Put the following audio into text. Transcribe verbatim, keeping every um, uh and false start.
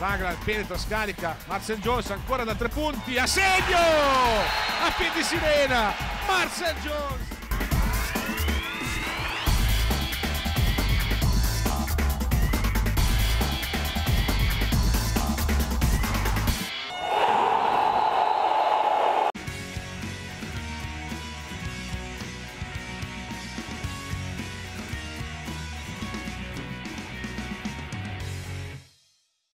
Bagla penetra, scarica, Marcel Jones ancora da tre punti, a segno! A piedi sirena, Marcel Jones!